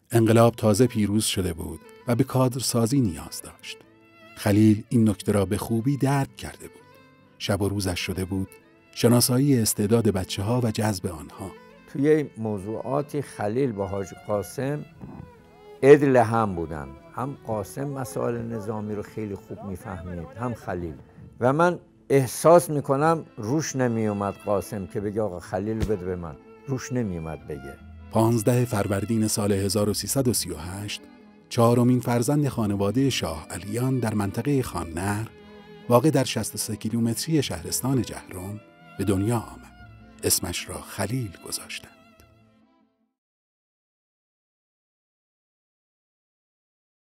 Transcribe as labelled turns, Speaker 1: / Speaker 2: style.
Speaker 1: انقلاب تازه پیروز شده بود و به کادرسازی نیاز داشت. خلیل این نکته را به خوبی درک کرده بود. شب و روزش شده بود شناسایی استعداد بچه‌ها و جذب آنها.
Speaker 2: توی موضوعاتی خلیل با حاج قاسم عدل هم بودن. هم قاسم مسائل نظامی رو خیلی خوب میفهمید، هم خلیل. و من احساس میکنم روش نمیومد قاسم که بگه آقا خلیل بده به من. روش نمیومد بگه.
Speaker 1: 15 فروردین سال 1338 چهارمین فرزند خانواده شاه علیان در منطقه خان‌نهر واقع در 63 کیلومتری شهرستان جهرم به دنیا آمد. اسمش را خلیل گذاشتند.